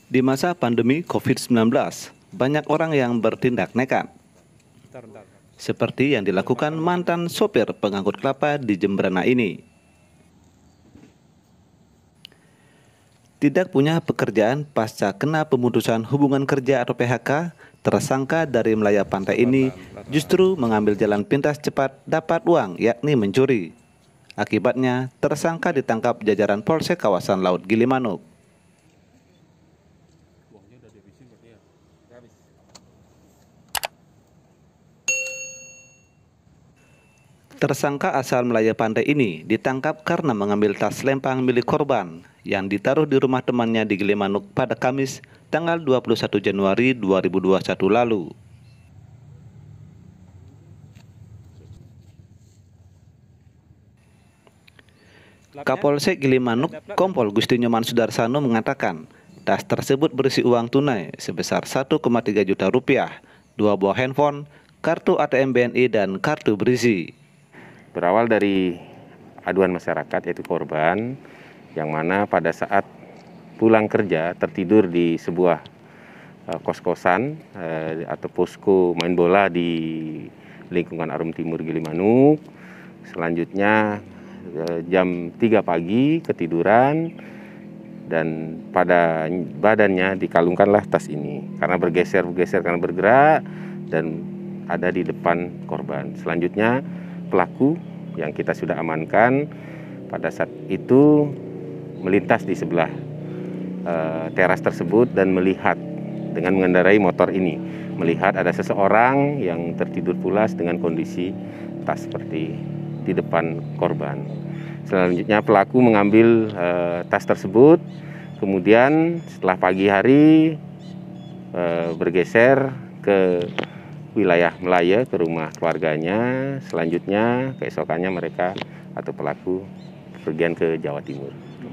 Di masa pandemi COVID-19, banyak orang yang bertindak nekat, seperti yang dilakukan mantan sopir pengangkut kelapa di Jemberana ini. Tidak punya pekerjaan pasca kena pemutusan hubungan kerja atau PHK, tersangka dari Melaya Pantai ini justru mengambil jalan pintas cepat dapat uang, yakni mencuri. Akibatnya, tersangka ditangkap jajaran Polsek kawasan Laut Gilimanuk. Tersangka asal Melaya Pantai ini ditangkap karena mengambil tas lempang milik korban yang ditaruh di rumah temannya di Gilimanuk pada Kamis tanggal 21 Januari 2021 lalu. Kapolsek Gilimanuk, Kompol Gusti Nyoman Sudarsano mengatakan, tas tersebut berisi uang tunai sebesar 1,3 juta rupiah, 2 buah handphone, kartu ATM BNI, dan kartu berisi. Berawal dari aduan masyarakat yaitu korban yang mana pada saat pulang kerja tertidur di sebuah kos-kosan atau posko main bola di lingkungan Arum Timur Gilimanuk. Selanjutnya jam 3 pagi ketiduran dan pada badannya dikalungkanlah tas ini karena bergeser karena bergerak dan ada di depan korban. Selanjutnya pelaku yang kita sudah amankan pada saat itu melintas di sebelah teras tersebut dan melihat dengan mengendarai motor ini, melihat ada seseorang yang tertidur pulas dengan kondisi tas seperti di depan korban. Selanjutnya pelaku mengambil tas tersebut, kemudian setelah pagi hari bergeser ke wilayah Melaya ke rumah keluarganya. Selanjutnya keesokannya mereka atau pelaku pergian ke Jawa Timur.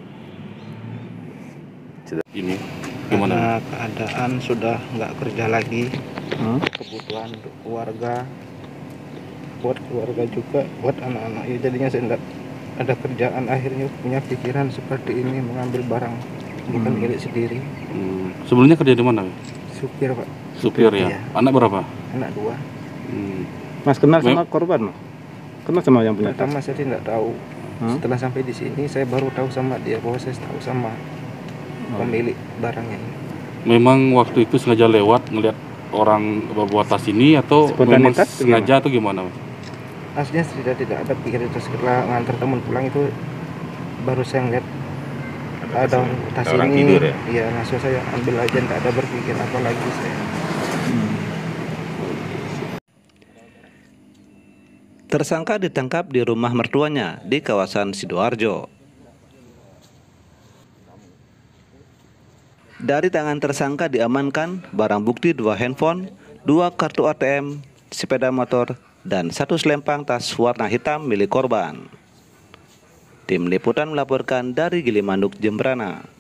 Ini gimana? Karena keadaan sudah nggak kerja lagi, kebutuhan untuk keluarga, buat keluarga juga, buat anak-anak. Ya jadinya saya nggak ada kerjaan, akhirnya punya pikiran seperti ini, mengambil barang bukan milik sendiri. Sebelumnya kerja di mana? Supir, Pak. Supir ya. Iya. Anak berapa? Anak 2. Mas kenal sama korban? Kenal sama yang punya tas? Pertama saya tidak tahu. Setelah sampai di sini saya baru tahu sama dia bahwa saya tahu sama pemilik barangnya ini. Memang waktu itu sengaja lewat ngelihat orang bawa tas ini atau memang sengaja atau gimana? Aslinya tidak ada pikiran itu. Setelah ngantar teman pulang itu baru saya ngeliat ada tas orang ini. tidur ya? Iya, langsung saya ambil aja, tidak ada berpikir apa lagi saya. Tersangka ditangkap di rumah mertuanya di kawasan Sidoarjo. Dari tangan tersangka diamankan barang bukti 2 handphone, 2 kartu ATM, sepeda motor, dan 1 selempang tas warna hitam milik korban. Tim Liputan melaporkan dari Gilimanuk, Jemberana.